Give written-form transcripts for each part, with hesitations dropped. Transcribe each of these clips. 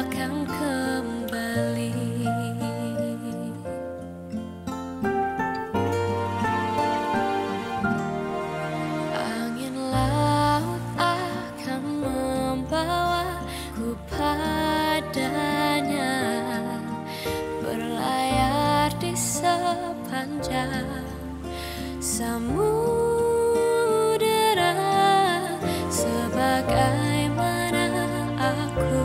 akan kembali. Angin laut akan membawaku padanya, berlayar di sepanjang samudera, sebagaimana aku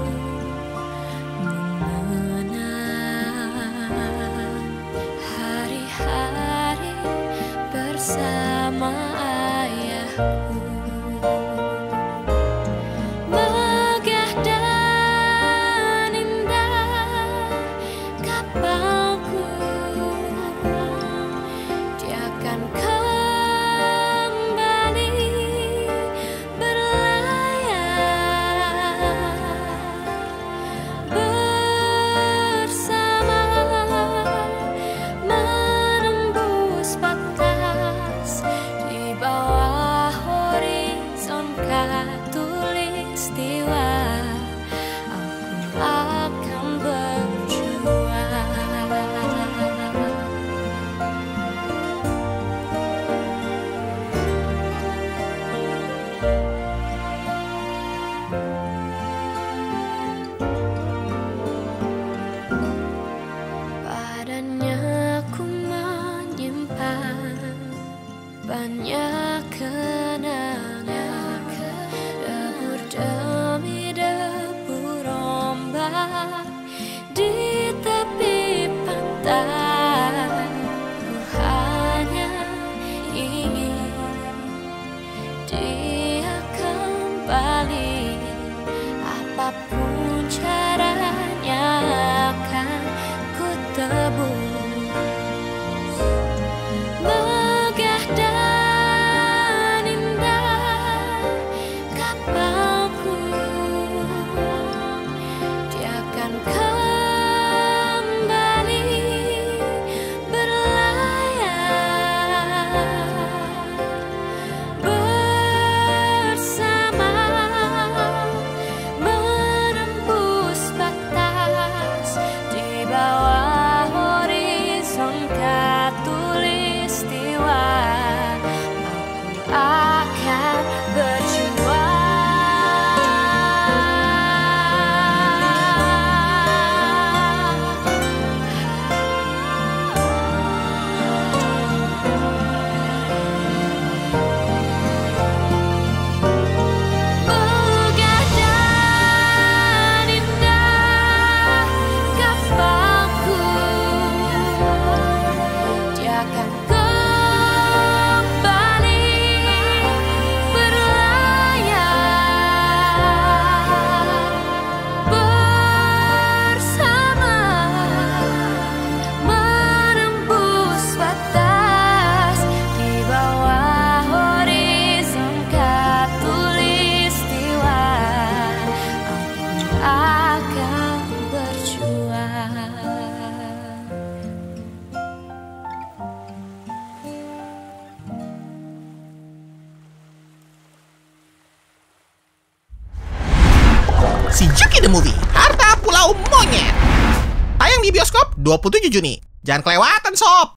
mengenang hari-hari bersama ayahku. Megah dan indah kapalku, dia akan kembali berlayar bersama, menembus batas di bawah horizon khatulistiwa. Aku akan berjuang. Padanya ku menyimpan banyak kenangan, debur demi debur ombak di tepi pantai. Ku hanya ingin dia kembali, apapun caranya akan ku tebus. Megah dan indah kapalku, dia akan kembali berlayar bersama, menembus batas di bawah horizon khatulistiwa. Aku akan berjuang. Megah dan indah kapalku, dia akan kembali berlayar bersama, menembus batas di bawah horizon khatulistiwa. Aku akan berjuang. Si Juki the Movie, Harta Pulau Monyet. Tayang di bioskop 27 Juni. Jangan kelewatan sob.